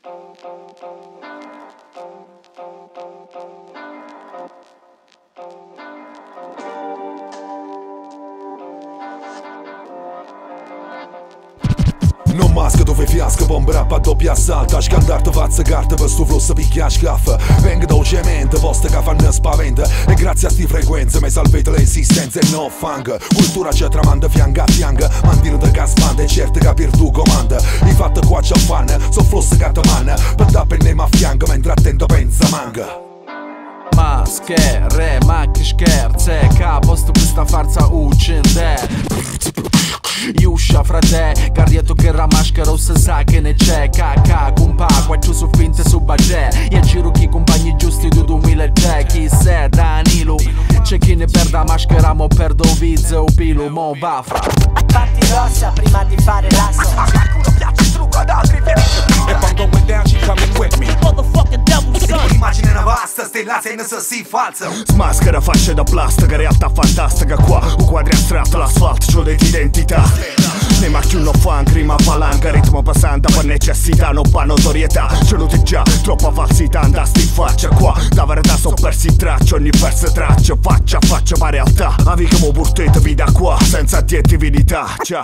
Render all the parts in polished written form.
Non masca dove fiasca, bomba rap a doppia assalto. A scandarti fazza carta per sto flow picchia a scaffa. Vengo dolcemente, vostra che fanno spaventa. E grazie a sti frequenze mi salvate l'esistenza e no fang. Cultura ci tramanda fianco a fianco. Mandino da casbanda e certo capir tu comanda. I fatti qua c'è fan, so floss che te manna. Per da pennema a fianco mentre attento pensa manga. Maschere, ma che scherze, capo sto questa farsa uccende. Iuscia frate, cardietto che la maschera o se sa che ne c'è. Caca, compa, qua giù su finte su bagè. Io giro chi compagni giusti du 2003. Chi sei Danilo? C'è chi ne perda maschera, mo perdo viz o pilo, mo va fra. Fatti rossa prima di fare l'asso. Qualcuno piace il trucco ad altri felice. E quando went down she coming with me. Motherfucking devil son. Immagine una vasta stella senza si falsa. Smaschera facce da plastica, realtà fantastica qua. Un quadri astratto, l'asfalto, c'ho d'identità. Ne macchio uno funk, rima palanca, ritmo passante per necessità, non per notorietà. Ce l'ho già, troppa falsità, andasti in faccia qua. Da verità so persi traccia, ogni verso traccia. Faccia a faccia ma realtà, aviamo portato vita qua, senza diettivinità, ciao.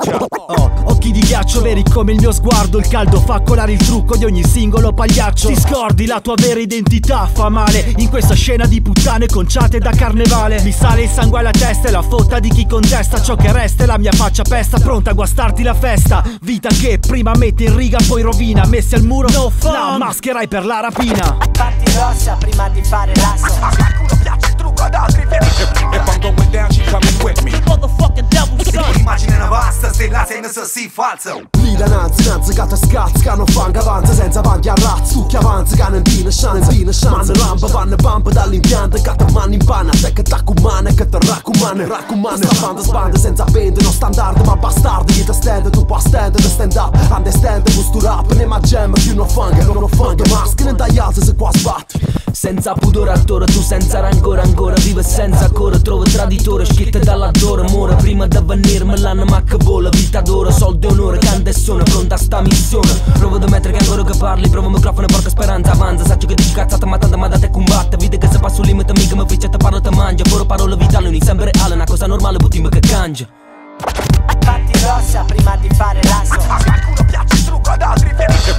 Oh, occhi di ghiaccio veri come il mio sguardo. Il caldo fa colare il trucco di ogni singolo pagliaccio. Ti scordi la tua vera identità, fa male in questa scena di puttane conciate da carnevale. Mi sale il sangue alla testa e la fotta di chi contesta ciò che resta e la mia faccia pesta, pronta a guastarti la festa. Vita che prima mette in riga poi rovina. Messi al muro, no fun, la mascherai per la rapina. Fatti rossa prima di fare l'asso. Qualcuno piace il trucco ad altri felice. E quando went down she coming with me. Motherfucking devil son. Immagine una vasta stella senza si falsa. Lila nanzi che te scazzi, che non fanno avanza senza avanti a razzo. Tu che avanzi che non tiene chance. Manno rampa, vanno pampa dall'impianto. Che te mani in panna, te che t'accumana e che te raccomanda. Sta banda spanda senza pente, non standard ma bastardo. Chi te stende, tu puoi stendere, stand up. Understand, questo rap, ne ma gem, più non fanga. Maschere dagli altri se qua sbatti. Senza pudore attore, tu senza rancore ancora. Vive senza cuore, trovo traditore. Schiette dall'addore, amore. Prima da venirmi l'anno ma che vola. Vita d'oro, soldi e onore, canta e suona. Pronta a sta missione. Provo da mettere che ancora che parli. Provo microfono, porca speranza, avanza. Saccio che dici cazzata, ma tanto ma da te combatte. Vite che se passo il limite, mica mi ficcia, te parlo, te mangia. Pure parole vitali, non sempre reale. Una cosa normale, buttimmi che cangia. Fatti rossa prima di fare l'asso. Qualcuno piace il trucco ad altri felice.